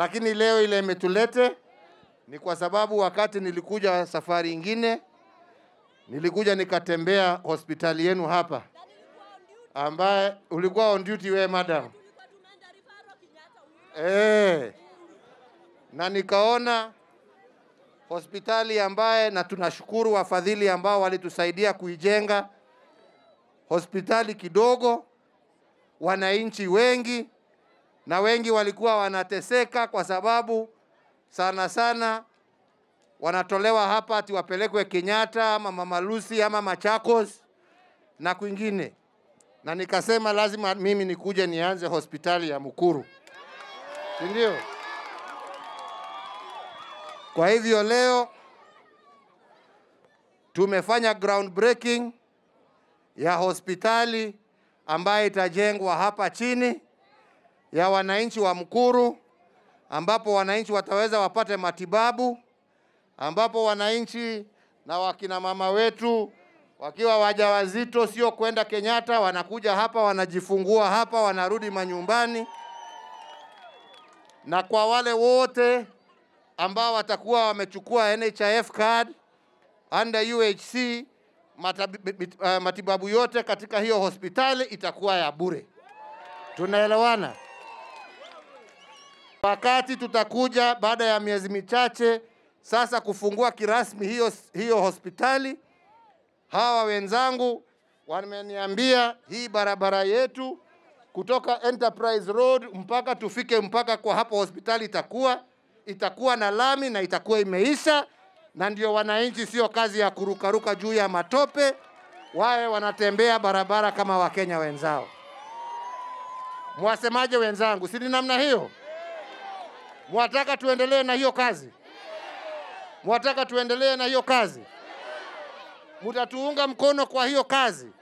lakini leo ile imetulete ni kwa sababu wakati nilikuja safari ingine, nilikuja nikatembea hospitali yenu hapa, ambaye ulikuwa on duty we madam. Na nikaona hospitali ambaye, na tunashukuru wafadhili ambao walitusaidia kuijenga, hospitali kidogo, wananchi wengi, na wengi walikuwa wanateseka kwa sababu sana sana wanatolewa hapa ati wapelekwe Kenyatta ama Mama Lucy ama Machakos na kwingine. Na nikasema lazima mimi nikuje nianze hospitali ya Mukuru. Ndio. Kwa hivyo leo tumefanya groundbreaking ya hospitali ambayo itajengwa hapa chini ya wananchi wa Mukuru, ambapo wananchi wataweza wapate matibabu, ambapo wananchi na wakina mama wetu wakiwa wajawazito sio kwenda Kenyatta, wanakuja hapa, wanajifungua hapa, wanarudi manyumbani. Na kwa wale wote ambao watakuwa wamechukua NHIF card under UHC, matibabu yote katika hiyo hospitali itakuwa ya bure. Tunaelewana? Wakati tutakuja baada ya miezi michache sasa kufungua kirasmi hiyo hospitali, hawa wenzangu wameniambia hii barabara yetu kutoka Enterprise Road mpaka tufike mpaka kwa hapo hospitali itakuwa na lami na itakuwa imeisha, na ndio wananchi sio kazi ya kurukaruka juu ya matope, wae wanatembea barabara kama Wakenya wenzao. Mwasemaje wenzangu? Si ni namna hiyo? Mwataka tuendelee na hiyo kazi? Mwataka tuendelee na hiyo kazi? Mutatuunga mkono kwa hiyo kazi?